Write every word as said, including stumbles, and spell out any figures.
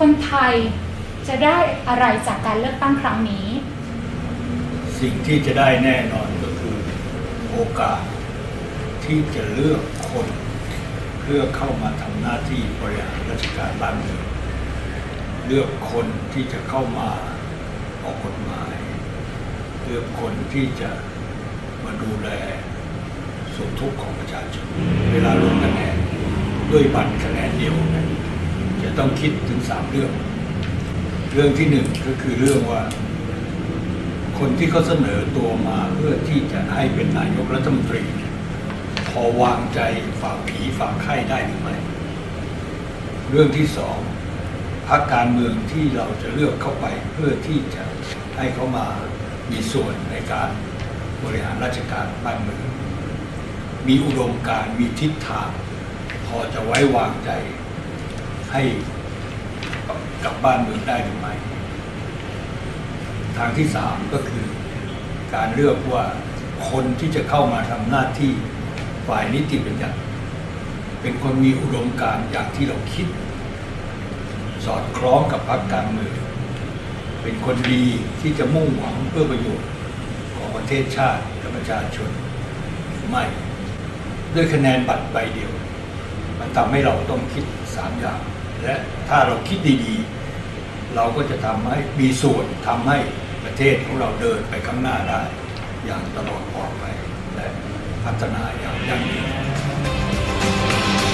คนไทยจะได้อะไรจากการเลือกตั้งครั้งนี้สิ่งที่จะได้แน่นอนก็คือโอกาสที่จะเลือกคนเพื่อเข้ามาทำหน้าที่บริหารราชการบ้านเมืองเลือกคนที่จะเข้ามาออกกฎหมายเลือกคนที่จะมาดูแลสุขทุกข์ของประชาชนเวลาลงคะแนนด้วยบัตรคะแนนเดียวนะจะต้องคิดถึงสามเรื่องเรื่องที่หนึ่งก็คือเรื่องว่าคนที่เขาเสนอตัวมาเพื่อที่จะให้เป็นนายกรัฐมนตรีพอวางใจฝากผีฝากไข้ได้หรือไม่เรื่องที่สองพรรคการเมืองที่เราจะเลือกเข้าไปเพื่อที่จะให้เขามามีส่วนในการบริหารราชการบ้านเมืองมีอุดมการณ์มีทิศทางพอจะไว้วางใจให้กับบ้านเมืองได้หรือไม่ทางที่สามก็คือการเลือกว่าคนที่จะเข้ามาทำหน้าที่ฝ่ายนิติบัญญัติเป็นคนมีอุดมการณ์อย่างที่เราคิดสอดคล้องกับพรรคการเมืองเป็นคนดีที่จะมุ่งหวังเพื่อประโยชน์ของประเทศชาติและประชาชนไม่ด้วยคะแนนบัตรใบเดียวมันทำให้เราต้องคิดสามอย่างและถ้าเราคิดดีๆเราก็จะทำให้มีส่วนทำให้ประเทศของเราเดินไปข้างหน้าได้อย่างตลอดปลอดภัยและพัฒนาอย่างยั่งยืน